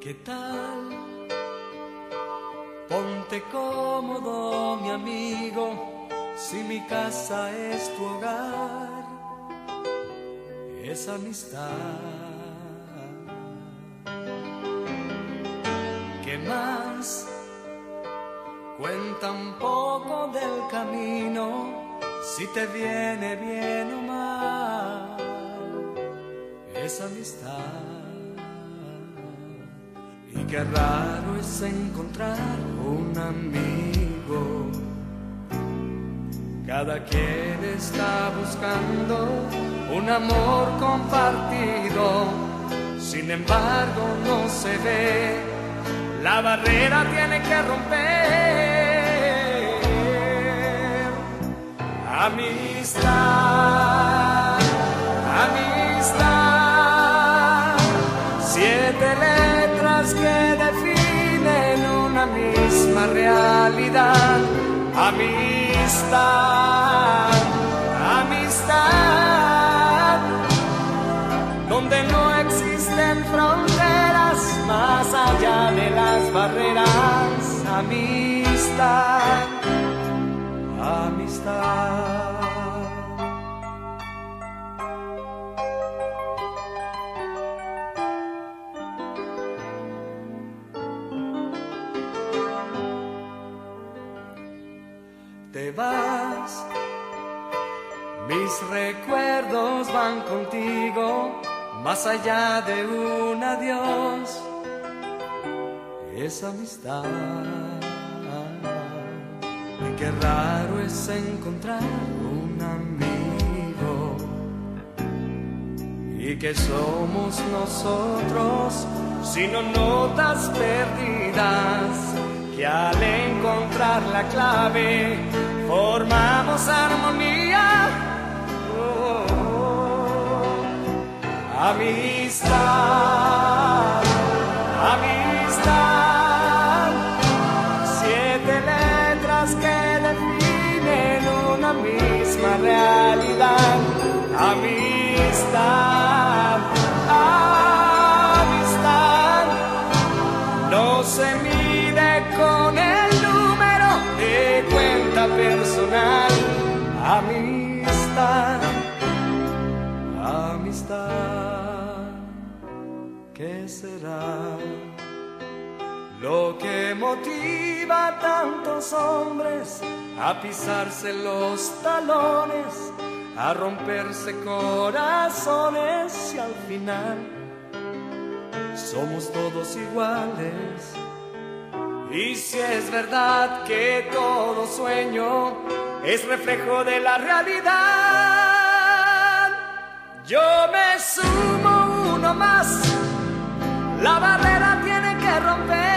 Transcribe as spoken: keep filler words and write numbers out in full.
¿Qué tal? Ponte cómodo, mi amigo, si mi casa es tu hogar, es amistad. ¿Qué más? Cuenta un poco del camino, si te viene bien o mal, es amistad. Y qué raro es encontrar un amigo. Cada quien está buscando un amor compartido. Sin embargo no se ve, la barrera tiene que romper. Amistad, amistad, siete letras que definen una misma realidad. Amistad, amistad, donde no existen fronteras más allá de las barreras. Amistad, amistad. Te vas, mis recuerdos van contigo, más allá de un adiós, es amistad. Y qué raro es encontrar un amigo. ¿Y qué somos nosotros sino notas perdidas que al encontrar la clave formamos armonía? Oh, oh. Amistad, amistad, siete letras que definen una misma realidad. Amistad, amistad, no se mide con el número de cuenta personal. Amistad, amistad, ¿qué será lo que motiva a tantos hombres a pisarse los talones, a romperse corazones y al final somos todos iguales? Y si es verdad que todo sueño es reflejo de la realidad, yo me sumo uno más, la barrera tiene que romper.